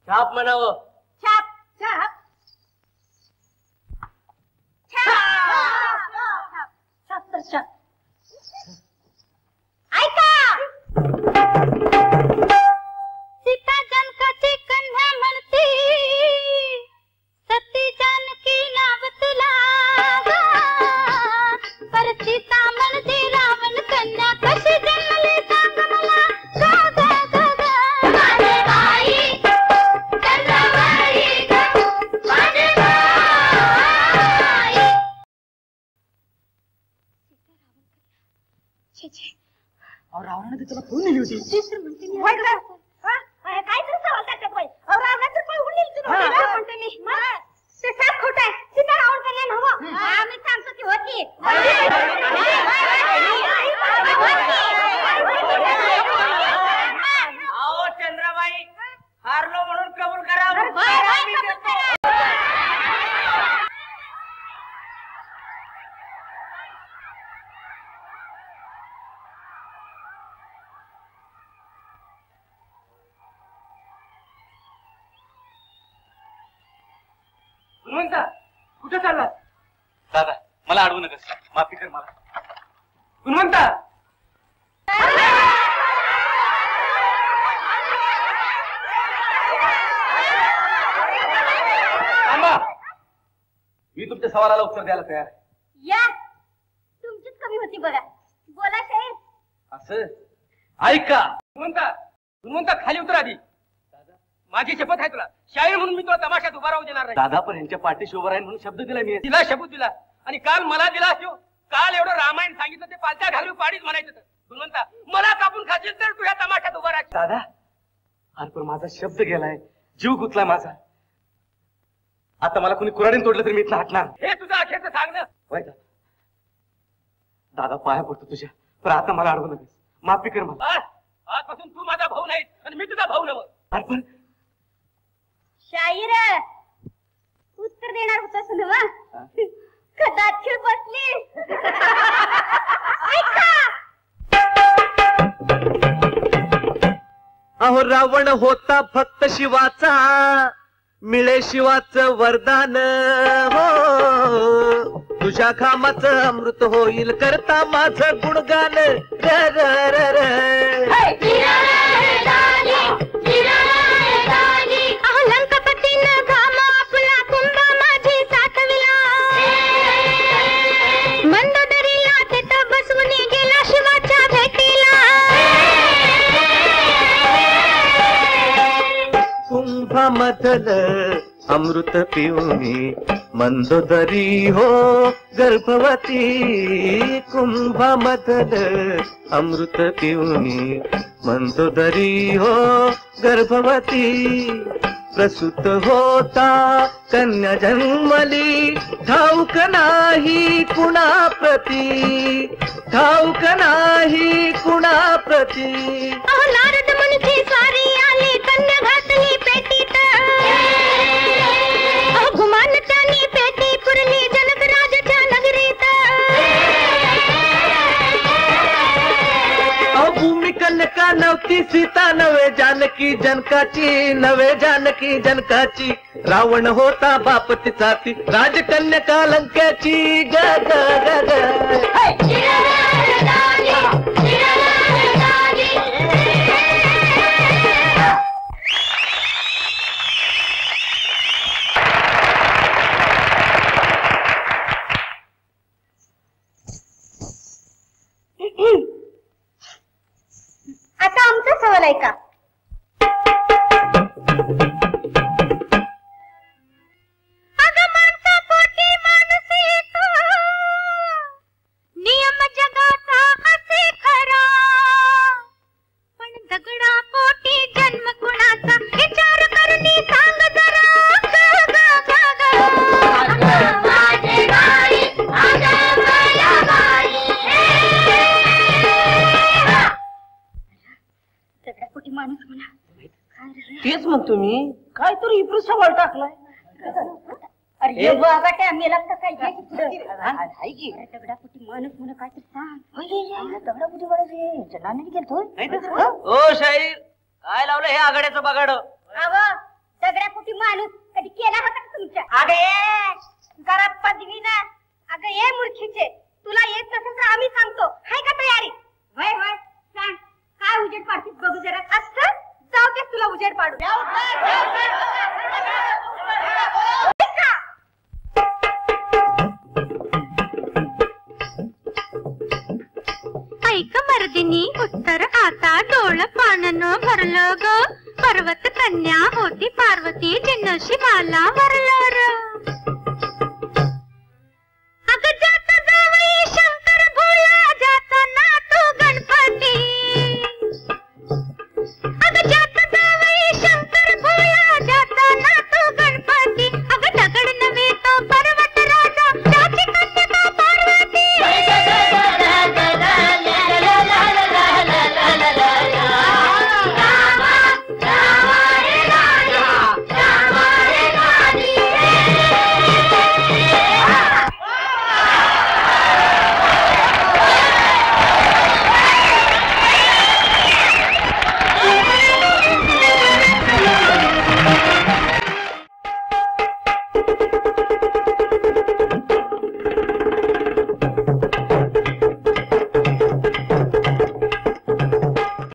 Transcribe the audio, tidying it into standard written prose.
छाप म्हणावं. छाप छाप छाप छाप. ऐका, सीता जनकाची कन्या म्हणती, सती जानकी नाव तुला, पर सीता म्हणते रावण कन्या कशी जन्मली सांग मला. गा गा गा गा माझे बाई चंद्रबाई ग माझे बाई. छे छे, और रावणाने तर तुला फोन दिली होती. चित्र म्हणते मी काय तर सवाल करतात बाई. रावणाचं पण हुंडील तुला म्हणते मी. ते साप खोट आहे. सीता रावण कन्या नव्ह. आम्ही सांगतो ती होती. आओ चंद्राबाई, हारलो म्हणून कबूल करा. गुणवंता, कुठे चालला? दादा मला अडवू नका, माफी कर मला. गुणवंता, थांबा. मी तुमच्या सवालाला उत्तर द्यायला तयार आहे. या तुमचीच कमी होती बघा. बोला शाहीर. असं ऐका. गुणवंता खाली उतर आधी. माझी शपथ आहे तुला, शाहीर म्हणून मी तुला तमाशात उभा राहू देणार नाही. दादा पण ह्यांच्या पाठीशी उभा राहील म्हणून शब्द दिला मी. तिला शपथ दिला आणि काल मला दिला असतो. काल एवढं रामायण सांगितलं ते पालत्या घालून पाडीच म्हणायचं. गुणवंता, मला कापून खाशील तर तू या तमाशात उभा राहशील. दादा अरे पण माझा शब्द गेलाय, जीव गुतलाय माझा. आता मला कोणी कुऱ्हाडीने तोडलं तरी मी इथं हटणार. हे तुझं अखेरचं सांगणं. वाईट दादा, पाया पडतो तुझ्या, पण आता मला अडवू नका, माफी कर मला. बस, आजपासून तू माझा भाऊ नाहीस आणि मी तुझा भाऊ नव्हे. अरे पण शाहीर उत्तर देणार होतास ना. कदाचित बसली. ऐका, अहो रावण होता फक्त शिवाचा, मिळे शिवाचं वरदान हो. तुझ्या घामाचं अमृत होईल करता माझं गुणगान. र र र र. लंकापतीनं घाम आपला कुंभ माझी साठविला, मंदोदरीला तिथं बसवून गेला शिवाच्या भेटीला. कुंभामधलं अमृत पिऊनी मंदोदरी हो गर्भवती. कुंभामधलं अमृत पिऊनी मंदोदरी हो गर्भवती. प्रसूत होता कन्या जन्मली, ठाऊक नाही कुणाप्रती, ठाऊक नाही कुणाप्रती. नारद मुनीची स्वारी आली, कन्या घातली पेटीत. गुमान त्यानी पेटी पुरली जनक राजाच्या नगरीत. भूमी कन्यका नव्हती सीता नवे जानकी जनकाची, नवे जानकी जनकाची. रावण होता बाप तिचाती, राजकन्यका लंक्याची. ग ग ग ग. आता आमचा सवाल ऐका. अगं माणसा पोटी माणूस येतो, नियम जगाचा असे खरा, पण दगडा पोटी जन्म कुणाचा विचार करणी सांग जरा. माझे बाई अगं मला बाई. दगडा पोटी माणूस म्हणा. तेच म्हणतो मी, काय तरी इकडे सवाल टाकलाय. अरे बाबा मेला तर काय दगडापोटी माणूस म्हणा काय तर सांग. दगडापोटी माणूस जनाने गेलतो. ओ शाहीर, काय लावलं हे आघाड्याचं बगाड? अव दगड्या कुठे माणूस कधी केला होता का तुमच्या? अगं ये घरात पदवी ना. अगं ये मूर्खीचे, तुला येत नसेल तर आम्ही सांगतो. हाय का तयारी? होय होय सांग, काय उजेड पाडतीस बघू जरा. असं जाऊ दे तुला उजेड पाडू. ऐक मर्दिनी उत्तर आता डोळ पाण्यानं भरलं ग. पर्वत कन्या होती पार्वती जिन शिवाला वरलं र. अग जात जावई शंकर भोळा जात नातू गणपती. अग